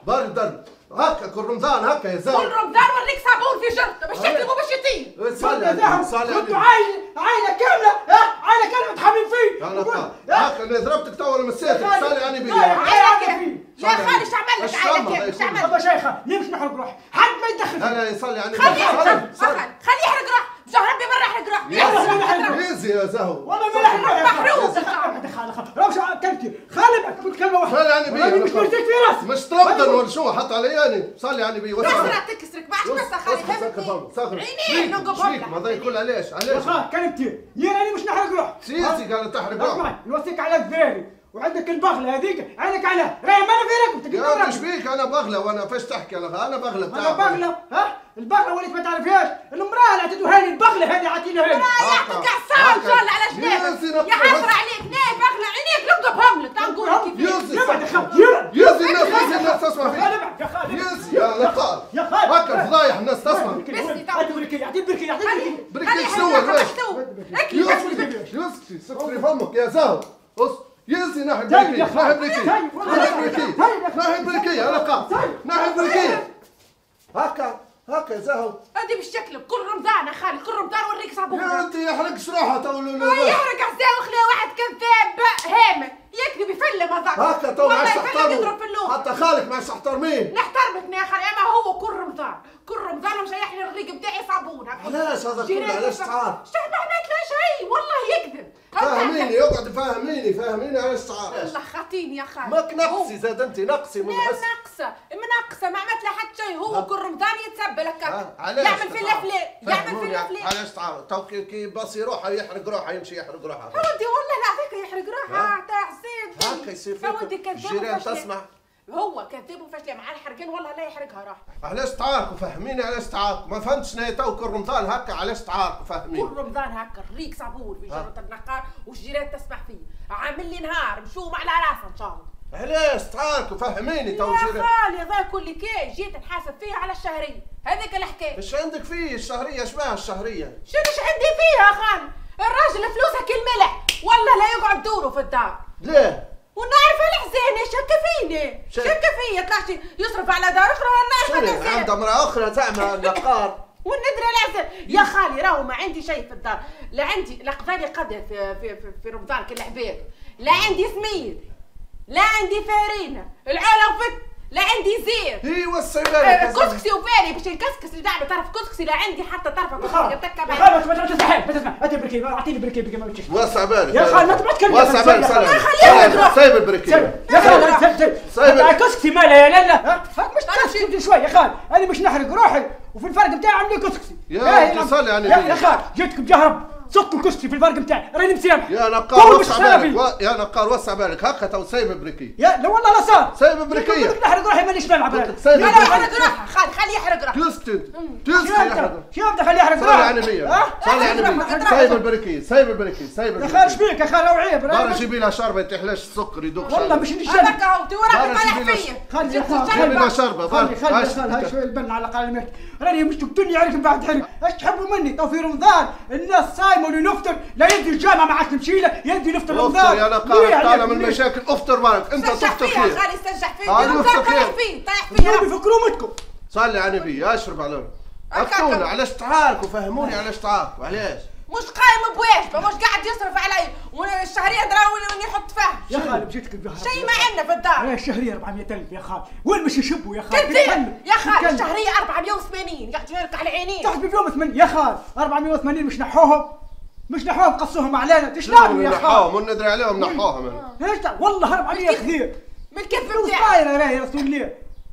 برد هكا كل رمضان هكا يا زلمه. كل رمضان وريك صابون في جرته باش شكله مو باش يطيب. صلي عليه كنتوا عائله كامله عائله كامله متحامين فيه. هكا انا ضربتك تو ولا مسيتك صلي يعني بيا. يا خالي ايش عمل لك عائله كامله؟ ايش عمل؟ ابا شيخه ليه مش نحرق روحي؟ حد ما يدخل. انا يصلي يعني خليه يحرق روح بجاه ربي برا يحرق روح. يزي يا زهو والله ما يحرق روحي. محروق. روح كلمتي خالي كنت كلمه واحده. صلي يعني بيا مش مرجيك في راسي. مش تربطن ولا شو حط علي يعني صلي يعني بيا. تكسرك بعد بس يا خالي فهمتني. عينيه نقبهم لك. ما ضايق كل علاش يا خال كلمتي ليه مش نحرق روحي. سيسي قال تحرق روحي. اسمع نوصيك على الذراري وعندك البغله هذيك عينك عليها راهي ما انا في رقبتك. يا مش بيك انا بغله وانا فاش تحكي انا بغله انا بغله البغله وليت ما تعرفهاش المراه اللي عطيتوها لي البغله هذه عطينا هي يعطيك عصام ان شاء الله على جنابك يا حسره عليك ناي بغله عينيك نقبهم لك تعال نقول لك كيف يزي الناس تسمع فيك يزي يا لقاء يا خال هكا فضايح الناس تسمع. بركي شنو يسكتي سكري فمك يا زهو يزي ناحي بريكي يا لقاء ناحي بريكي هكا يا زهو. هذه بالشكل كل رمضان يا خالي كل رمضان وريك صابون. يا انت يحرقش روحه تو يحرق عزاه وخليه واحد كذاب هامل يكذب يفلم هذاك. هكا تو ما عادش يضرب في اللوم. حتى خالك ما عادش تحترمين. نحترمك يا خالي اما هو كل رمضان مشيح لي الريق بتاعي صابون. علاش هذا كله علاش تعال؟ شحال ما عملت له شيء والله يكذب. فهميني اقعد فهميني علاش تعال. والله خاطيني يا خالي. ماك نقصي زاد انت نقصي من حس. منقصه ما عملت له حتى شيء هو كل رمضان يتسبى لك يعمل في الافلام علاش تعال تو كي باصي روحه يحرق روحه يمشي يحرق روحه. ودي والله لا فيك يحرق روحه تاع حسين. هكا يصير فيك الجيران تسمع. هو كذاب وفاشله مع الحرقين والله لا يحرقها راح. علاش تعاركوا فهميني علاش تعاركوا ما فهمتش انا تو كل رمضان هكا علاش تعاركوا فهميني. كل رمضان هكا الريق صابون في جرة النقار والجيران تسمع فيه عامل لي نهار مشوم على راسه ان شاء الله. علاش تعاركوا فهميني تو يا خالي هذا كل كي جيت نحاسب فيه على الشهريه هذيك الحكايه. ايش عندك فيه الشهريه اشباه الشهريه؟ شنوش عندي فيها يا خالي الراجل فلوسها كالملح والله لا يقعد دوره في الدار. ليه؟ ونعرف الحسين شك فيني شك فيا طلعش يصرف على دار اخرى ونعرف الحسين عنده امراه اخرى زعما نقار وندري العسل يا خالي راهو ما عندي شيء في الدار لا عندي لا قضاني قدر في رمضان كالعباد لا عندي سميد لا عندي فارينه العلا وفت لا عندي زيت هي وسعي بالك كسكسي وفاري باش نكسكس لدعم طرف كسكسي لا عندي حتى طرف كسكسي تكب يا خال ما تستحي ما تسمع اعطيني بركي ما تشوف وسع بالك يا خال ما تتكلم وسع بالك سايب البركي يا خال سايب كسكسي مالها لا مش تسكت شوي يا خال انا مش نحرق روحي وفي الفرق بتاعي عاملين كسكسي يا صلي يعني يا خال جيتك بجهرب صك الكسكسي في الفرق بتاعي راني مسامح يا نقار وسع بالك يا نقار وسع بالك هكا تو سايب بركي يا لا والله لا صار سايب بركيه نحرق روحي مانيش نلعب لا يحرق روحه خليه يحرق روحه تسكت شوف خليه يحرق روحه صلي على النبي صلي على النبي سايب البركيه يا خال ايش بيك يا خال وعيب برا جيبي لها شربه ما يحلاش السكر يدوق والله مش نشرب هذاك هو انت وراك طايح فيا خلي يا خال جيبي لها شربه خلي هاي شوي البن على الاقل راني مش تقتلني عليكم بعد حرق ايش تحبوا مني تو في رمضان الناس صايمه ونفطر لا يدي الجامعه ما عادش نمشي له يدي نفطر رمضان يا لقاء طالع من المشاكل افطر معك انت تفطر خير خالي استنجح فيه طايح فيه يفكروا متكم صلي على النبي اشرب على اكتونا علاش تعاركوا فهموني علاش تعاركوا علاش مش قايم بواجبه مش قاعد يصرف علي والشهريه دراوي يحط فيها يا خالي بجيتك الجهر شيء ما عندنا في الدار الشهريه 400,000 يا خالي وين مش يشبوا يا خالي كذاب يا خالي الشهريه 480 قاعد يرك على عينيه تحسب بيوم 8 يا خالي 480 مش نحوهم قصوهم علينا تشلون يا خالي وندري عليهم نحوهم ايش والله 400 كثير من الكذب بتاعي يا رسول الله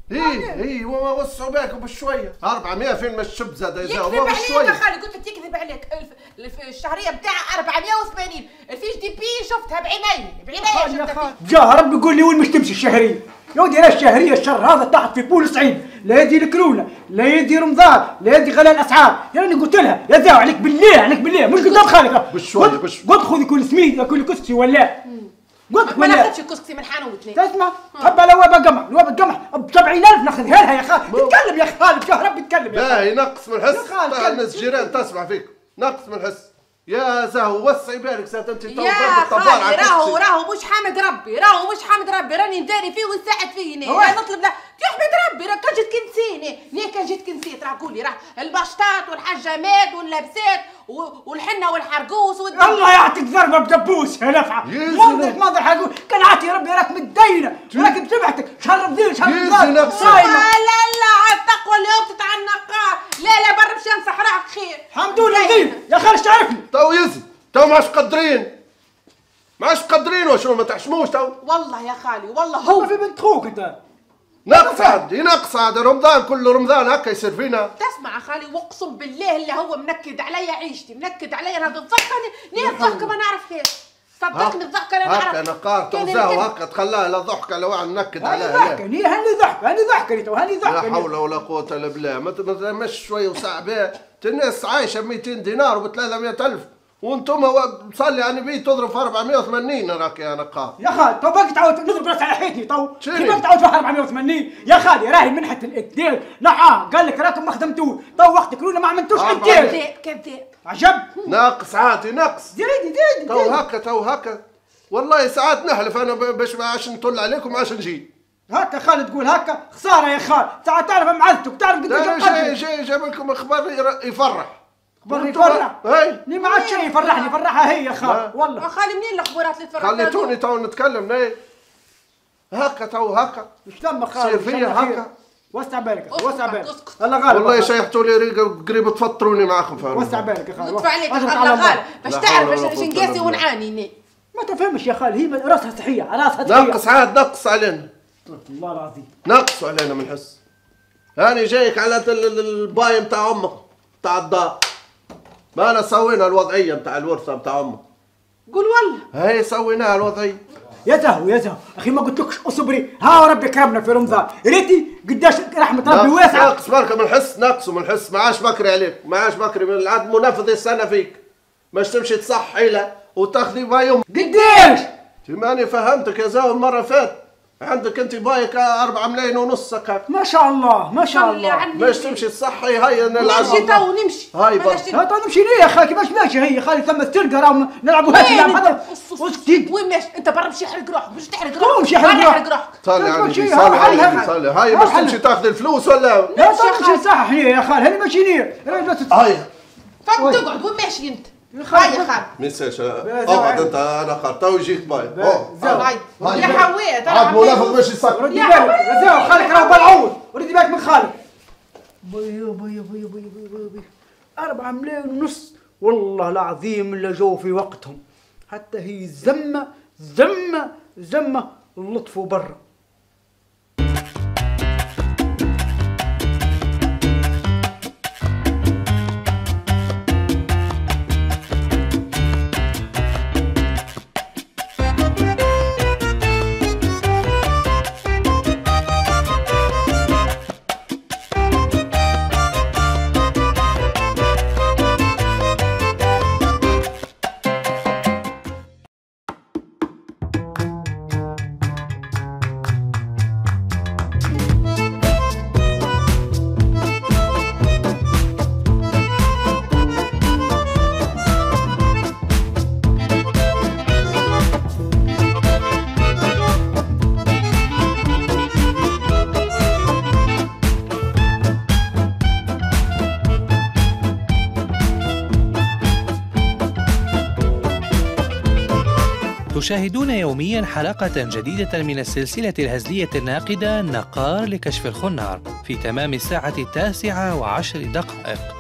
اي وسعوا بالكم بشويه 400 فين ما الشب زاد يكذب عليك يا خالي قلت لك يكذب عليك الشهريه بتاعها 480 الفيش دي بي شفتها بعيني شفتها جا ربي يقول لي وين مش تمشي الشهريه يا ودي لا الشهريه الشر هذا تحت في بول صعيد لا يدي الكورونا لا يدي رمضان لا يدي غلاء الاسعار يعني قلت لها يا زاو عليك بالله مش قدام خالك بشويه قلت خذي كل سميد كل كسكسي ولا قلت ما ناخذش الكسكسي من حانوتني تسمع حبه لوابه قمح ب 70,000 ناخذها لها يا خالد تتكلم يا خالد شهر بتكلم يا لا ينقص من الحس الناس جيران تسمع فيك نقص من الحس يا زهو وسعي بالك ساعه انت يا خالي راهو مش حامد ربي راني نداري فيه ونساعد فيه هنا نطلب له تحمي قولي راه البشطات والحجامات واللبسات والحنه والحرقوس الله يعطيك ضربه بدبوس يا نفعه. منظر حرقوس كان عاتي ربي راك متدينه وراك بسمعتك شهر رمضان شهر رمضان صايمه. لا على التقوى اليوم تتاع النقار. لا برا باش ينصح روحك خير. الحمد لله يا خالي تعرفني تو يزي تو ما عادش قادرين وشنو ما تحشموش تو. والله يا خالي والله هو في بنت خوك انت نقص عاد رمضان كل رمضان هكا يصير فينا. تسمع خالي واقسم بالله اللي هو منكد عليا عيشتي منكد عليا هذا الضحكه نيت ضحكه ما نعرفهاش صدقني الضحكه انا نعرف هكا نقار توزاو هكا تخلاها لا ضحكه لا واحد منكد عليها. هاني ضحكه لا حول ولا قوه الا بالله. ما مش شويه وساعه بها الناس عايشه 200 دينار وب 300,000 وانتم مصلي على النبي تضرب في 480 راك يا نقار. يا خالي تو باقي تعاود نضرب راس على حيتي تو كيف تعاود في 480 يا خالي راهي منحة الاثنين نعم قال لك راكم ما خدمتوش تو وقت كورونا ما عملتوش انت كذاب عجب ناقص عادي نقص زيدي تو هكا والله ساعات نحلف انا باش ما عادش نطل عليكم عادش نجي هكا خالد تقول هكا خساره يا خالد ساعات تعرف معزتك تعرف قداش جايب لكم اخبار يفرح اي لي ما عاد شيء يفرحني فرحها هي يا خالد والله. خالي منين الاخبارات اللي تفرحني؟ خليتوني تو نتكلم ليه هكا تو هكا ايش تم خالد صير فيا هكا وسع بالك الله غالب والله شيحتوا لي قريب تفطروني معاكم فاهم. وسع بالك يا خالد لطف عليك الله غالب باش تعرف باش نقاسي ونعاني. ما تفهمش يا خالد هي راسها صحيه نقص عاد نقص علينا والله العظيم نقصوا علينا من الحس. هاني جايك على الباي نتاع امك نتاع الدار ما انا سوينا الوضعيه نتاع الورثه نتاع امك. قول والله هي سويناها الوضعيه. يا زهو اخي ما قلتلكش اصبري ها ربي كرمنا في رمضان ريتي قداش رحمه ربي واسعه. ناقص بركه من الحس ناقصوا من الحس ما عادش بكري عليك ما عادش بكري من العاد منفذ السنه فيك باش تمشي تصح حيله وتاخذي باي امك. قداش؟ ماني فهمتك يا زاو المره فاتت عندك انت بايك 4 ملايين ونص هكاك. ما شاء الله باش تمشي تصحي هاي نلعب نمشي تو نمشي هاي تو نمشي ليه يا خالي كيفاش ماشي هي خالي ثم السرقه راهو نلعبوا هاي وين ماشي انت برا مشي حرق روحك باش تحرق روحك مشي حرق روحك صلي هاي باش تمشي تاخذ الفلوس ولا لا تمشي صح هي يا خالي هاني ماشي ليه هاي فك تقعد وين ماشي انت هاي يا خالد ما ينساش اقعد انت انا خالد تو يجيك باي يا حويت عاد منافق باش يسكر. ردي بالك يا زاو خالك راهو بالعوض ردي بالك من خالك. بي 4 ملايين ونص والله العظيم اللي جو في وقتهم حتى هي زمه اللطف برا. تشاهدون يوميا حلقة جديدة من السلسلة الهزلية الناقدة نقار لكشف الخنار في تمام الساعة 9:10.